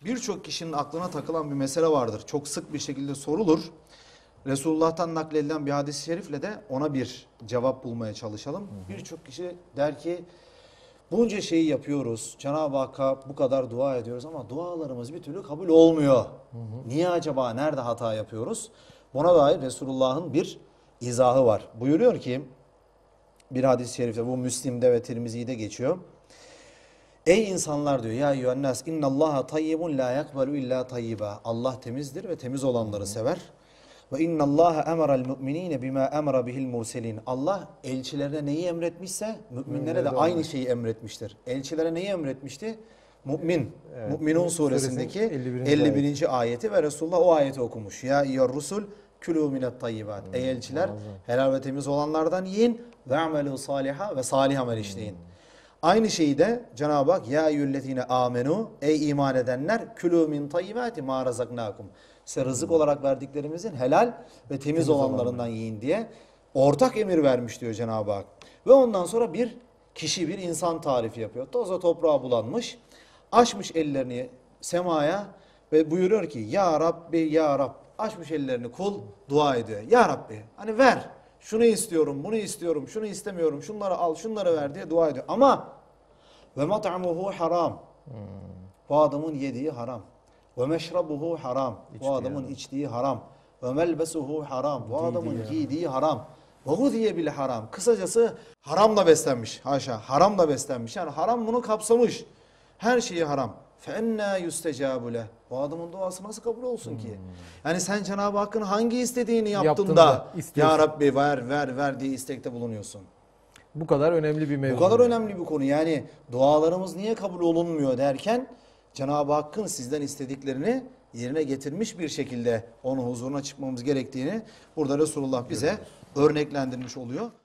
birçok kişinin aklına takılan bir mesele vardır. Çok sık bir şekilde sorulur. Resulullah'tan nakledilen bir hadis-i şerifle de ona bir cevap bulmaya çalışalım. Birçok kişi der ki bunca şeyi yapıyoruz. Cenab-ı Hakk'a bu kadar dua ediyoruz ama dualarımız bir türlü kabul olmuyor. Niye acaba? Nerede hata yapıyoruz? Buna dair Resulullah'ın bir izahı var. Buyuruyor ki bir hadis-i şerifte, bu Müslim'de ve Tirmizi'de geçiyor. Ey insanlar diyor, ya eyyühennas innallaha tayyibun la yakbalu illa tayyiba. Allah temizdir ve temiz olanları sever. Ve innallaha emera'l mu'minine bima emara bihil murselin. Allah elçilerine neyi emretmişse müminlere de aynı şeyi emretmiştir. Elçilere neyi emretmişti? Mümin. Evet. Müminun suresindeki 51. 51. ayeti ve Resulullah o ayeti okumuş. Ya eyyüher rusul külû minet tayyibat. Ey elçiler, helal ve temiz olanlardan yiyin ve amelû saliha ve salih amel işleyin. Aynı şeyi de Cenab-ı Hak ya eyyühellezine amenu, ey iman edenler, külû min tayyibati ma razaknakum. Size rızık olarak verdiklerimizin helal ve temiz olanlarından yiyin diye ortak emir vermiş diyor Cenab-ı Hak. Ve ondan sonra bir kişi, bir insan tarifi yapıyor. Toza toprağa bulanmış, açmış ellerini semaya ve buyuruyor ki ya Rabbi ya Rab. Açmış ellerini, kul dua ediyor. Ya Rabbi hani ver, şunu istiyorum, bunu istiyorum, şunu istemiyorum, şunları al, şunları ver diye dua ediyor. Ama ve mat'amuhu haram. Bu adamın yediği haram. Ve meşrabuhu haram. Bu adamın içtiği haram. Ve melbesuhu haram. Bu adamın giydiği haram. Ve hudiye bil haram. Kısacası haramla beslenmiş. Haşa. Haramla beslenmiş. Yani haram bunu kapsamış. Her şeyi haram. فَاَنَّا يُسْتَجَابُ لَهُ. Bu adamın duası nasıl kabul olsun ki? Yani sen Cenab-ı Hakk'ın hangi istediğini yaptın da ya Rabbi ver ver ver diye istekte bulunuyorsun. Bu kadar önemli bir mevzu. Bu kadar önemli bir konu. Yani dualarımız niye kabul olunmuyor derken Cenab-ı Hakk'ın sizden istediklerini yerine getirmiş bir şekilde onun huzuruna çıkmamız gerektiğini burada Resulullah bize örneklendirmiş oluyor.